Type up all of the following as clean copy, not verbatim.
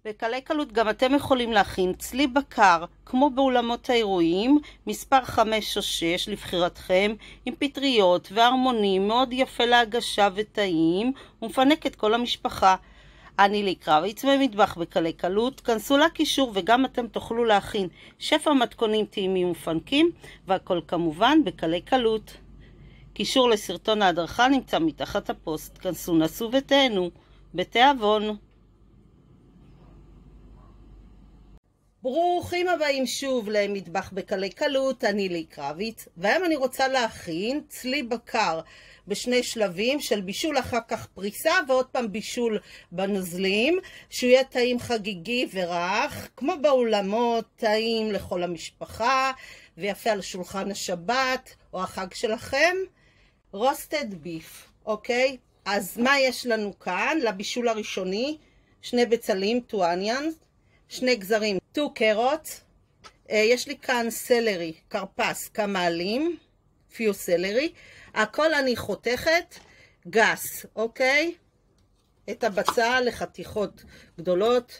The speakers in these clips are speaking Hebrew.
בקלי קלות גם אתם יכולים להכין צלי בקר, כמו באולמות האירועים, מספר 5 או 6 לבחירתכם, עם פטריות והרמונים, מאוד יפה להגשה וטעים, ומפנק את כל המשפחה. אני לי קרביץ ממטבח בקלי קלות, כנסו לקישור וגם אתם תוכלו להכין שפע מתכונים טעימים ומפנקים, והכל כמובן בקלי קלות. קישור לסרטון ההדרכה נמצא מתחת הפוסט, כנסו נסו ותהנו, בתיאבון. ברוכים הבאים שוב למטבח בקלי קלות, אני לי קרביץ, והיום אני רוצה להכין צלי בקר בשני שלבים של בישול אחר כך פריסה ועוד פעם בישול בנוזלים, שהוא יהיה טעים חגיגי ורך, כמו באולמות, טעים לכל המשפחה ויפה על שולחן השבת או החג שלכם. רוסטד ביף, אוקיי? אז מה יש לנו כאן? לבישול הראשוני, 2 בצלים, 2 onions, 2 גזרים, 2 קרוט, יש לי כאן סלרי, קרפס, כמה עלים, פיו סלרי, הכל אני חותכת גס, אוקיי? את הבצל לחתיכות גדולות,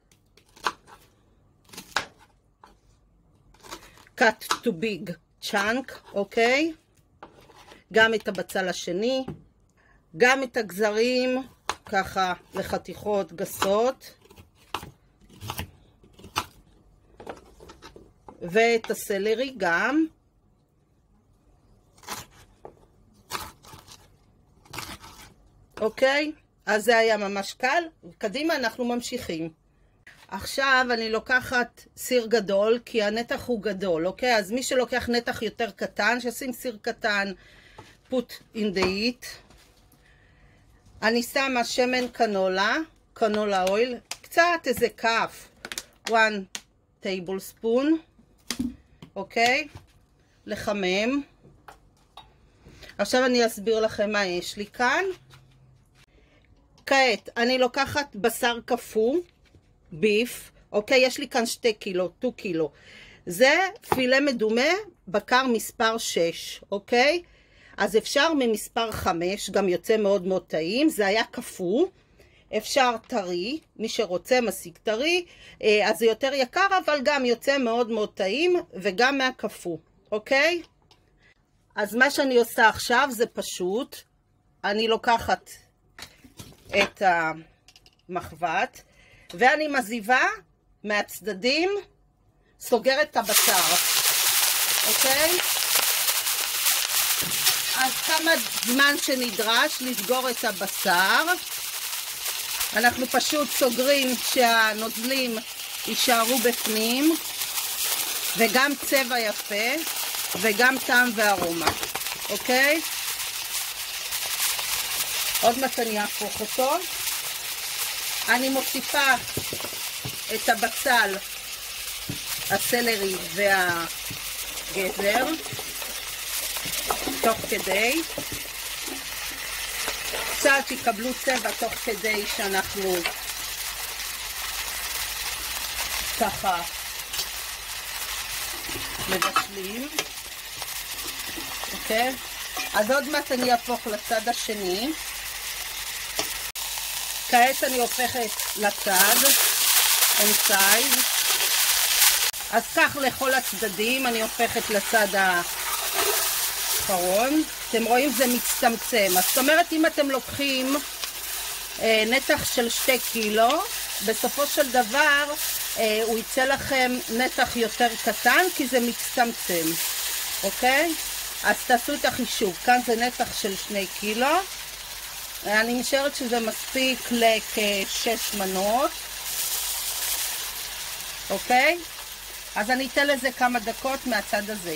cut to big chunk, אוקיי? גם את הבצל השני, גם את הגזרים ככה לחתיכות גסות, ואת הסלרי גם. אוקיי? אז זה היה ממש קל. קדימה אנחנו ממשיכים. עכשיו אני לוקחת סיר גדול, כי הנתח הוא גדול, אוקיי? אז מי שלוקח נתח יותר קטן, שישים סיר קטן, put in the heat. אני שמה שמן קנולה, קנולה אויל, קצת איזה כף, 1 tablespoon. אוקיי? לחמם. עכשיו אני אסביר לכם מה יש לי כאן. כעת אני לוקחת בשר קפוא, ביף, אוקיי? יש לי כאן 2 קילו, 2 קילו. זה פילה מדומה, בקר מספר 6, אוקיי? אז אפשר ממספר 5, גם יוצא מאוד מאוד טעים, זה היה קפוא. אפשר טרי, מי שרוצה משיג טרי, אז זה יותר יקר, אבל גם יוצא מאוד מאוד טעים, וגם מהקפוא, אוקיי? אז מה שאני עושה עכשיו זה פשוט, אני לוקחת את המחבת, ואני מזיבה מהצדדים, סוגרת את הבשר, אוקיי? אז כמה זמן שנדרש לסגור את הבשר, אנחנו פשוט סוגרים שהנוזלים יישארו בפנים, וגם צבע יפה, וגם טעם וארומה, אוקיי? עוד מעט אני אהפוך אותו. אני מוסיפה את הבצל, הסלרי והגזר, תוך כדי. קצת יקבלו צבע תוך כדי שאנחנו ככה מבשלים, אוקיי? אז עוד מעט אני אהפוך לצד השני. כעת אני הופכת לצד inside. אז כך לכל הצדדים, אני הופכת לצד האחרון. אתם רואים זה מצטמצם, אז זאת אומרת אם אתם לוקחים נתח של 2 קילו, בסופו של דבר הוא יצא לכם נתח יותר קטן, כי זה מצטמצם, אוקיי? אז תעשו את החישוב, כאן זה נתח של 2 קילו, אני משערת שזה מספיק לכ6 מנות, אוקיי? אז אני אתן לזה כמה דקות מהצד הזה.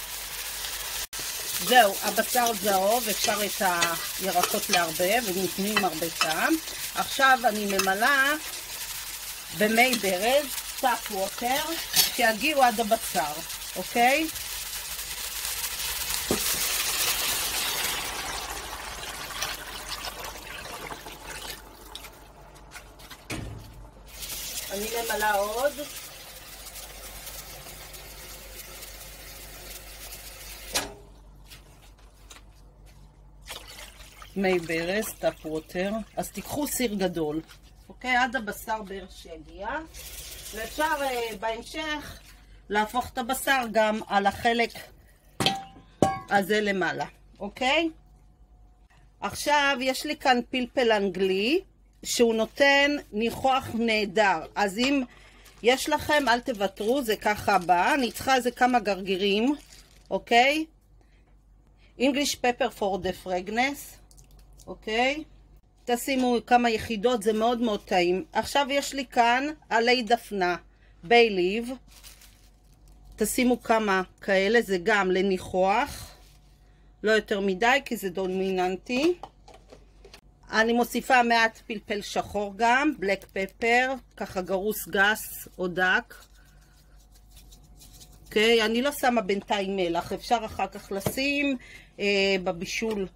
זהו, הבשר זהוב, אפשר את הירקות לערבב, ונותנים הרבה טעם. עכשיו אני ממלאה במי ברז, טאפ ווטר, שיגיעו עד הבשר, אוקיי? אני ממלאה עוד. מי ברז, טאפ ווטר. אז תיקחו סיר גדול, אוקיי? עד הבשר בערך שיגיע. ואפשר בהמשך להפוך את הבשר גם על החלק הזה למעלה, אוקיי? עכשיו יש לי כאן פלפל אנגלי שהוא נותן ניחוח נהדר, אז אם יש לכם אל תוותרו, זה ככה בא. אני צריכה איזה כמה גרגירים, אוקיי? English pepper for the fragrance, אוקיי? תשימו כמה יחידות, זה מאוד מאוד טעים. עכשיו יש לי כאן עלי דפנה, ביי ליב, תשימו כמה כאלה, זה גם לניחוח, לא יותר מדי כי זה דומיננטי. אני מוסיפה מעט פלפל שחור גם, בלק פפר, ככה גרוס גס או דק. אוקיי, אני לא שמה בינתיים מלח, אפשר אחר כך לשים בבישול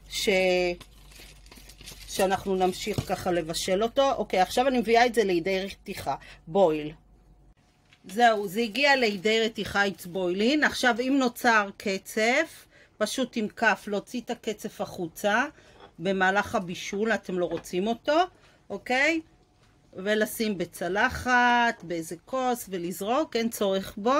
שאנחנו נמשיך ככה לבשל אותו. אוקיי, עכשיו אני מביאה את זה לידי רתיחה, בויל. זהו, זה הגיע לידי רתיחה, it's boiling. עכשיו אם נוצר קצף, פשוט עם כף להוציא את הקצף החוצה במהלך הבישול, אתם לא רוצים אותו, אוקיי? ולשים בצלחת, באיזה כוס ולזרוק, אין צורך בו.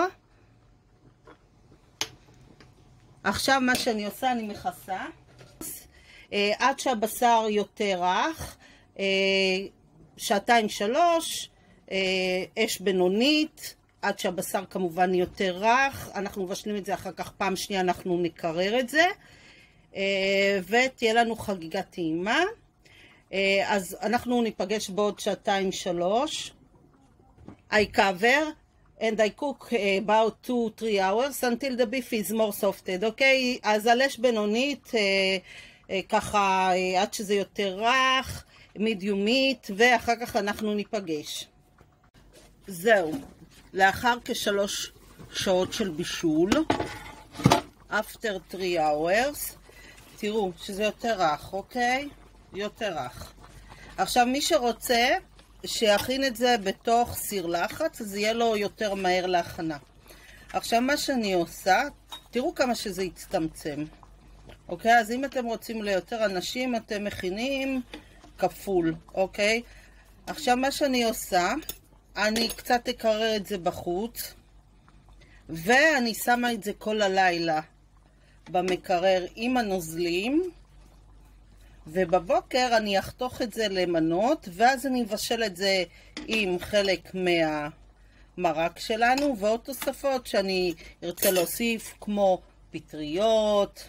עכשיו מה שאני עושה, אני מכסה. עד שהבשר יותר רך, 2-3 שעותיים, אש בינונית, עד שהבשר כמובן יותר רך. אנחנו מבשלים את זה אחר כך, פעם שנייה אנחנו נקרר את זה, ותהיה לנו חגיגה טעימה. אז אנחנו ניפגש בעוד 2-3. I cover and I cook about 2-3 hours until the beef is more softed, אוקיי? אז על אש בינונית, ככה עד שזה יותר רך, מידיומית, ואחר כך אנחנו ניפגש. זהו, לאחר כ3 שעות של בישול, after 3 hours, תראו שזה יותר רך, אוקיי? יותר רך. עכשיו מי שרוצה שיכין את זה בתוך סיר לחץ, אז יהיה לו יותר מהר להכנה. עכשיו מה שאני עושה, תראו כמה שזה יצטמצם. אוקיי, אז אם אתם רוצים ליותר אנשים, אתם מכינים כפול, אוקיי? עכשיו מה שאני עושה, אני קצת אקרר את זה בחוץ, ואני שמה את זה כל הלילה במקרר עם הנוזלים, ובבוקר אני אחתוך את זה למנות, ואז אני מבשל את זה עם חלק מהמרק שלנו, ועוד תוספות שאני ארצה להוסיף, כמו פטריות,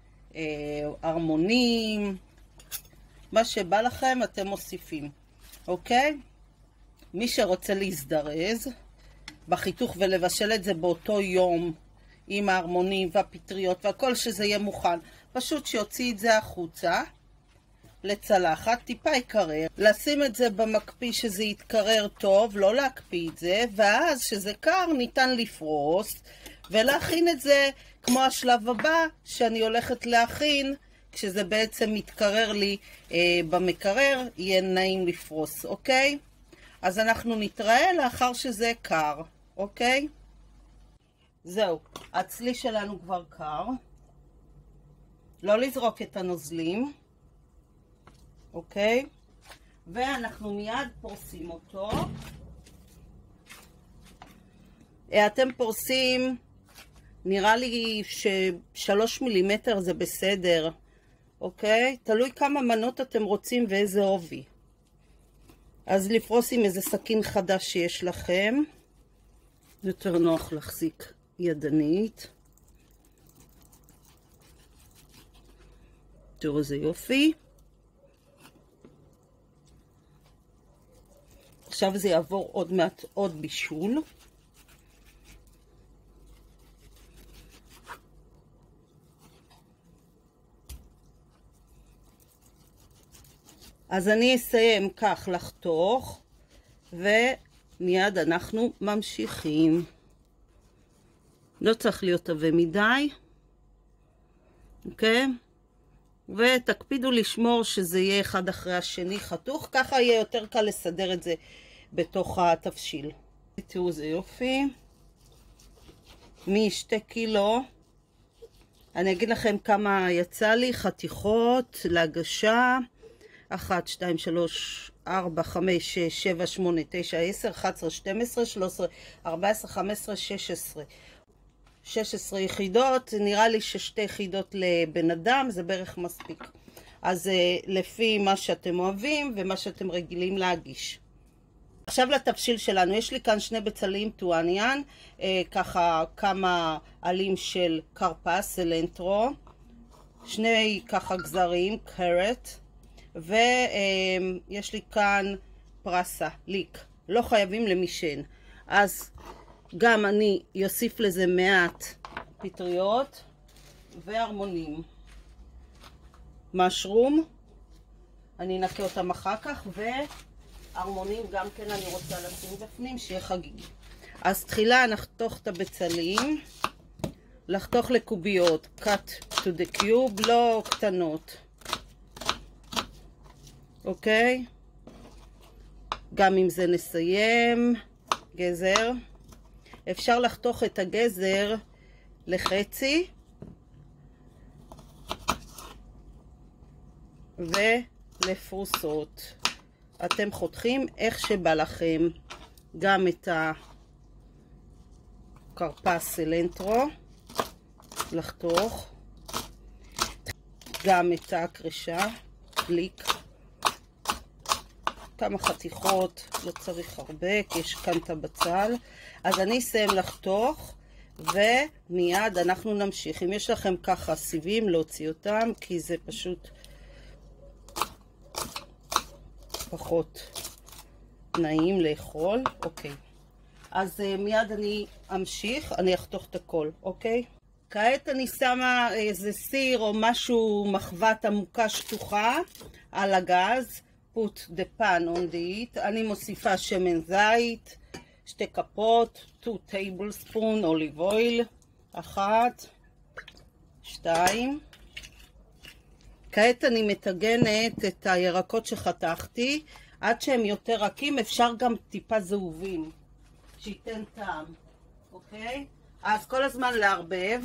ארמונים, מה שבא לכם אתם מוסיפים, אוקיי? מי שרוצה להזדרז בחיתוך ולבשל את זה באותו יום עם הארמונים והפטריות והכל, שזה יהיה מוכן, פשוט שיוציא את זה החוצה לצלחת, טיפה יקרר, לשים את זה במקפיא שזה יתקרר טוב, לא להקפיא את זה, ואז שזה קר ניתן לפרוס ולהכין את זה כמו השלב הבא שאני הולכת להכין, כשזה בעצם מתקרר לי במקרר, יהיה נעים לפרוס, אוקיי? אז אנחנו נתראה לאחר שזה קר, אוקיי? זהו, הצלי שלנו כבר קר. לא לזרוק את הנוזלים, אוקיי? ואנחנו מיד פורסים אותו. אתם פורסים, נראה לי ש3 מילימטר זה בסדר, אוקיי? תלוי כמה מנות אתם רוצים ואיזה עובי. אז לפרוס עם איזה סכין חדש שיש לכם. יותר נוח להחזיק ידנית. תראו איזה יופי. עכשיו זה יעבור עוד מעט עוד בישול. אז אני אסיים כך לחתוך, ומיד אנחנו ממשיכים. לא צריך להיות עבה מדי, אוקיי? ותקפידו לשמור שזה יהיה אחד אחרי השני חתוך, ככה יהיה יותר קל לסדר את זה בתוך התבשיל. תראו זה יופי. מ2 קילו, אני אגיד לכם כמה יצא לי חתיכות להגשה. 1, 2, 3, 4, 5, 6, 7, 8, 9, 10, 11, 12, 13, 14, 15, 16. 16 יחידות, נראה לי ש2 יחידות לבן אדם, זה בערך מספיק. אז לפי מה שאתם אוהבים ומה שאתם רגילים להגיש. עכשיו לתבשיל שלנו, יש לי כאן 2 בצלים טואניאן, ככה כמה עלים של קרפס, סלנטרו, 2 ככה גזרים, קרט, ויש לי כאן פרסה, ליק, לא חייבים למישן. אז גם אני יוסיף לזה מעט פטריות והרמונים. משרום, אני אנקה אותם אחר כך, והרמונים גם כן אני רוצה לשים בפנים, שיהיה חגיגי. אז תחילה נחתוך את הבצלים, לחתוך לקוביות, cut to the cube, לא קטנות. אוקיי? גם עם זה נסיים. גזר. אפשר לחתוך את הגזר לחצי ולפרוסות. אתם חותכים איך שבא לכם. גם את הקרפס סלנטרו לחתוך, גם את הקרשה ליק, כמה חתיכות, לא צריך הרבה כי יש כאן את הבצל. אז אני אסיים לחתוך ומיד אנחנו נמשיך. אם יש לכם ככה סיבים, להוציא אותם, כי זה פשוט פחות נעים לאכול. אוקיי, אז מיד אני אמשיך, אני אחתוך את הכל. אוקיי, כעת אני שמה איזה סיר או משהו, מחבת עמוקה שטוחה על הגז. put the pan on the heat. אני מוסיפה שמן זית, 2 כפות, 2 tablespoon olive oil, 1, 2. כעת אני מטגנת את הירקות שחתכתי עד שהם יותר רכים, אפשר גם טיפה זהובים, שייתן טעם. אוקיי? אז כל הזמן לערבב.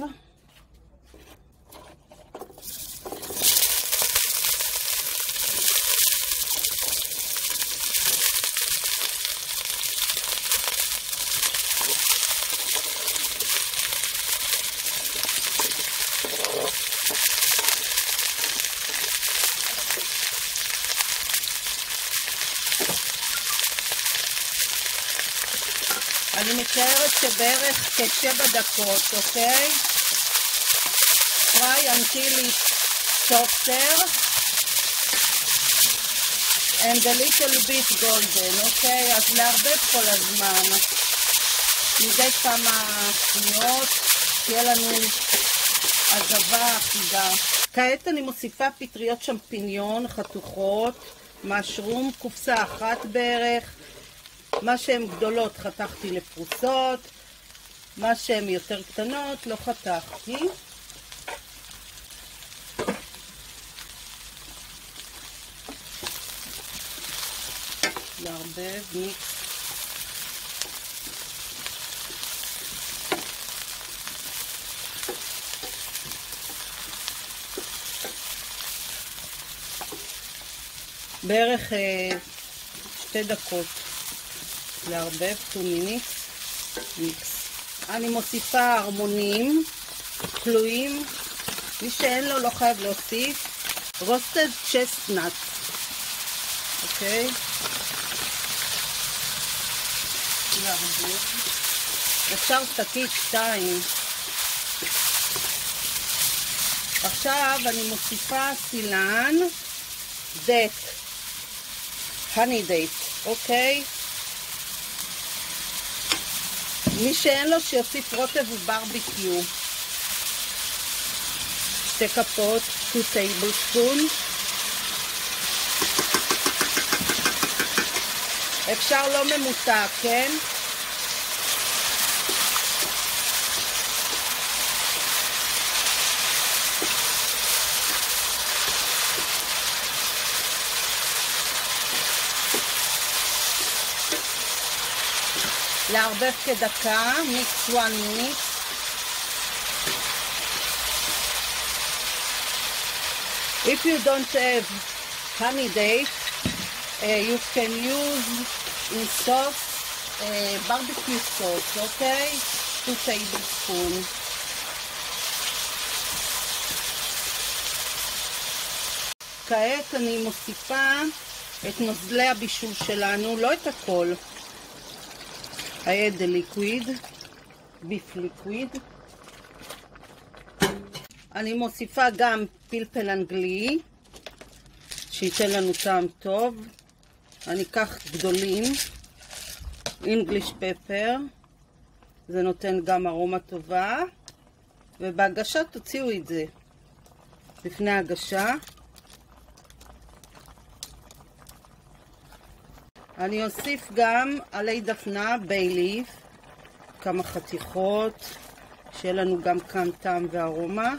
אני מתארת שבערך כ7 דקות, אוקיי? Fry until it's softer and a little bit golden, אוקיי? אז לערבב כל הזמן. מדי כמה שניות, תהיה לנו עזבה אחידה. כעת אני מוסיפה פטריות שמפיניון חתוכות, משרום, קופסה 1 בערך. מה שהן גדולות חתכתי לפרוסות, מה שהן יותר קטנות לא חתכתי. לערבב מיקס. בערך 2 דקות. לערבב 2 מיקס. אני מוסיפה הרמונים כלואים, מי שאין לו לא חייב להוסיף. רוסטד צ'סטנאט, אוקיי? לערבב. אפשר שקית 2. עכשיו אני מוסיפה סילן דט, הני דייט, אוקיי? מי שאין לו שיוסיף רוטב וברביקיו. 2 כפות, 2 טייבלספון. אפשר לא ממותק, כן? לערבב כדקה, mix 1 minute. If you don't have candidate. You can use in sauce barbecue sauce, okay? 2 tablespoons. כעת אני מוסיפה את נוזלי הבישול שלנו, לא את הכל. I add the liquid, beef liquid. אני מוסיפה גם פלפל אנגלי, שייתן לנו טעם טוב. אני אקח גדולים, English pepper, זה נותן גם ארומה טובה. ובהגשה תוציאו את זה, לפני ההגשה. אני אוסיף גם עלי דפנה, בייליף, כמה חתיכות, שיהיה לנו גם כאן טעם וארומה.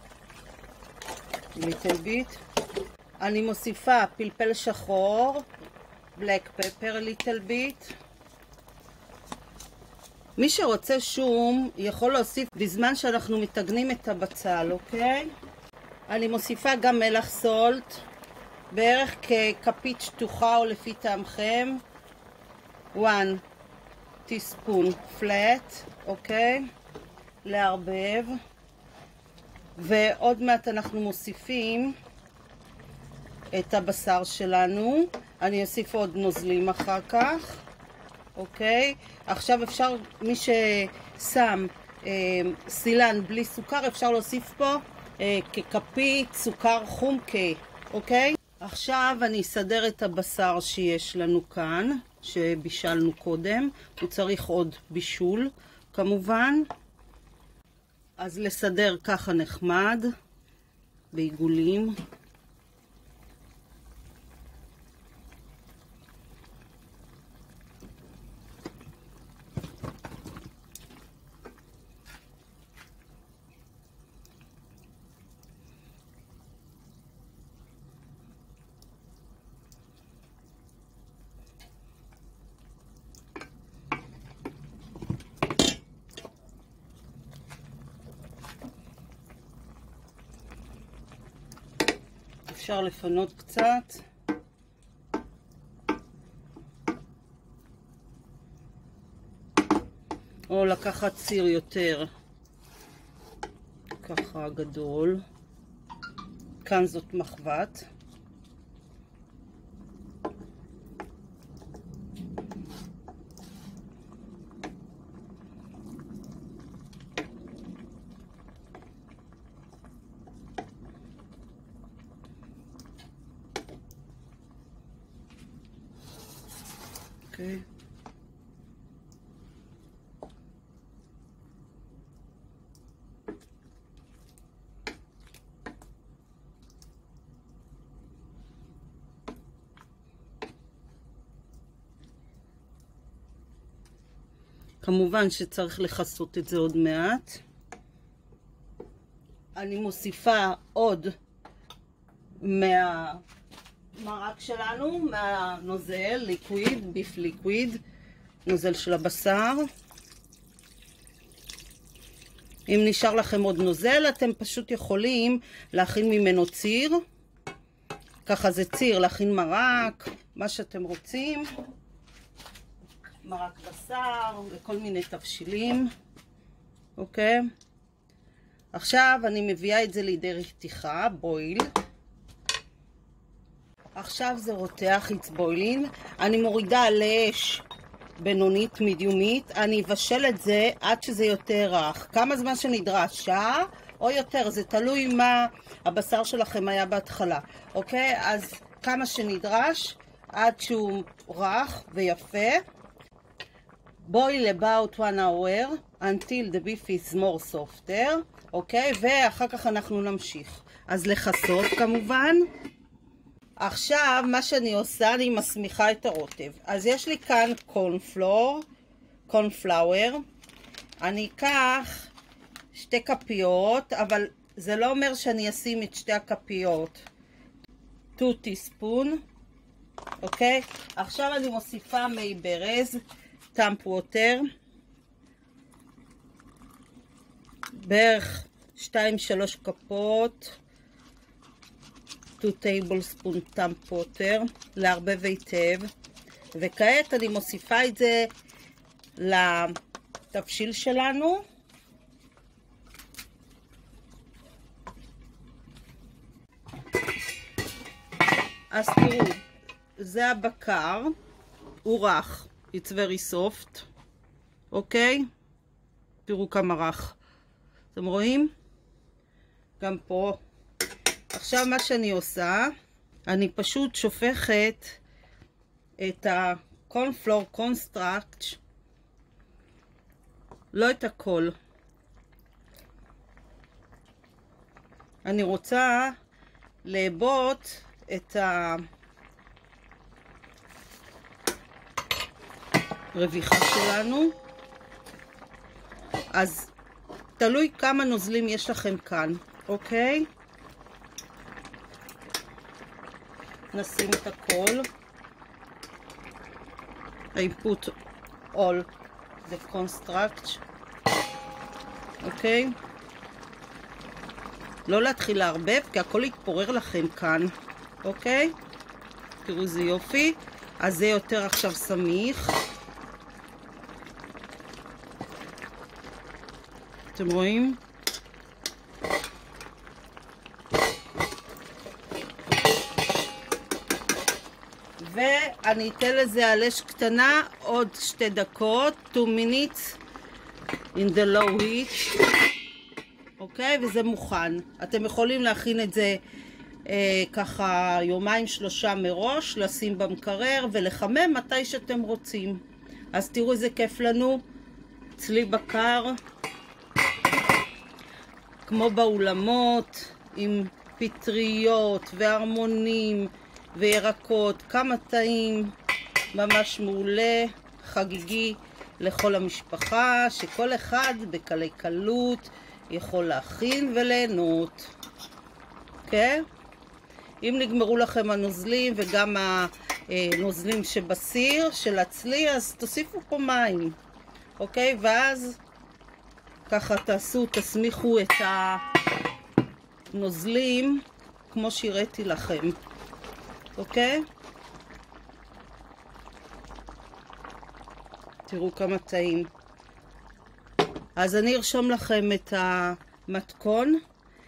ליטל ביט. אני מוסיפה פלפל שחור, בלק פפר, ליטל ביט. מי שרוצה שום יכול להוסיף בזמן שאנחנו מתגנים את הבצל, אוקיי? אני מוסיפה גם מלח סולט, בערך ככפית שטוחה או לפי טעמכם. 1 teaspoon flat, אוקיי? לערבב. ועוד מעט אנחנו מוסיפים את הבשר שלנו. אני אוסיף עוד נוזלים אחר כך, אוקיי? עכשיו אפשר, מי ששם סילן בלי סוכר, אפשר להוסיף פה ככפית סוכר חומקה, אוקיי? עכשיו אני אסדר את הבשר שיש לנו כאן, שבישלנו קודם. הוא צריך עוד בישול כמובן. אז לסדר ככה נחמד, בעיגולים. אפשר לפנות קצת. או לקחת סיר יותר ככה גדול. כאן זאת מחבת. אוקיי. כמובן שצריך לחסות את זה עוד מעט. אני מוסיפה עוד מהמרק שלנו, מהנוזל, ליקוויד, ביף ליקוויד, נוזל של הבשר. אם נשאר לכם עוד נוזל, אתם פשוט יכולים להכין ממנו ציר. ככה זה ציר, להכין מרק, מה שאתם רוצים. מרק בשר וכל מיני תבשילים. אוקיי? עכשיו אני מביאה את זה לידי רתיחה, בויל. עכשיו זה רותח, it's boiling. אני מורידה על אש בינונית, מדיומית. אני אבשל את זה עד שזה יותר רך. כמה זמן שנדרש? שעה או יותר? זה תלוי מה הבשר שלכם היה בהתחלה. אוקיי? אז כמה שנדרש עד שהוא רך ויפה. boil about 1 hour until the beef is more softer, אוקיי? ואחר כך אנחנו נמשיך. אז לחסות כמובן. עכשיו מה שאני עושה, אני מסמיכה את הרוטב. אז יש לי כאן קורנפלאואר. אני אקח 2 כפיות, אבל זה לא אומר שאני אשים את 2 הכפיות. 2 teaspoon, אוקיי? עכשיו אני מוסיפה מי ברז. טאמפ ווטר, בערך 2-3 כפות, 2 2 tablespoon טעם פוטר, לערבב היטב. וכעת אני מוסיפה את זה לתבשיל שלנו. אז תראו, זה הבקר, הוא רך, it's very soft, אוקיי? תראו כמה רך. אתם רואים? גם פה. עכשיו מה שאני עושה, אני פשוט שופכת את הקורנפלור קונסטרקט, לא את הכל. אני רוצה לעבות את הרוויחה שלנו. אז תלוי כמה נוזלים יש לכם כאן, אוקיי? נשים את הכל. I put all the construct, אוקיי? לא להתחיל לערבב, כי הכל יתפורר לכם כאן, אוקיי? תראו איזה יופי. אז זה יותר עכשיו סמיך. אתם רואים? ואני אתן לזה על אש קטנה עוד 2 דקות, 2 minutes in the low heat. אוקיי? וזה מוכן. אתם יכולים להכין את זה ככה 2-3 מראש, לשים במקרר ולחמם מתי שאתם רוצים. אז תראו איזה כיף לנו. צלי בקר, כמו באולמות, עם פטריות והרמונים וירקות, כמה טעים, ממש מעולה, חגיגי לכל המשפחה, שכל אחד בקלי קלות יכול להכין וליהנות. אוקיי? אם נגמרו לכם הנוזלים וגם הנוזלים שבסיר של הצלי, אז תוסיפו פה מים. אוקיי? ואז ככה תסמיכו את הנוזלים כמו שהראיתי לכם. אוקיי? תראו כמה טעים. אז אני ארשום לכם את המתכון,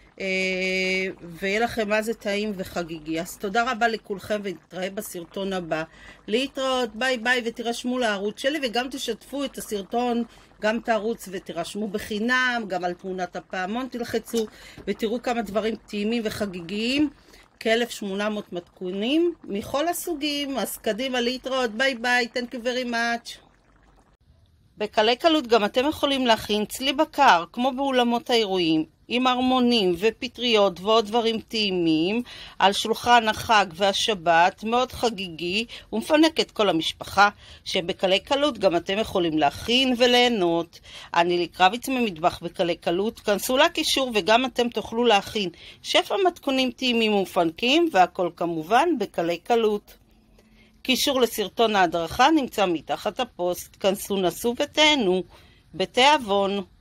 ויהיה לכם מה זה טעים וחגיגי. אז תודה רבה לכולכם, ונתראה בסרטון הבא. להתראות, ביי ביי, ותירשמו לערוץ שלי, וגם תשתפו את הסרטון, גם את הערוץ, ותירשמו בחינם, גם על תמונת הפעמון תלחצו, ותראו כמה דברים טעימים וחגיגיים, כ-1800 מתכונים מכל הסוגים. אז קדימה, להתראות, ביי ביי, thank you very much. בקלי קלות גם אתם יכולים להכין צלי בקר, כמו באולמות האירועים, עם הרמונים ופטריות ועוד דברים טעימים, על שולחן החג והשבת, מאוד חגיגי, ומפנק את כל המשפחה, שבקלי קלות גם אתם יכולים להכין וליהנות. אני לקרביץ ממטבח בקלי קלות, כנסו לקישור וגם אתם תוכלו להכין שפע מתכונים טעימים ומפנקים, והכל כמובן בקלי קלות. קישור לסרטון ההדרכה נמצא מתחת הפוסט, כנסו נסו ותהנו בתיאבון.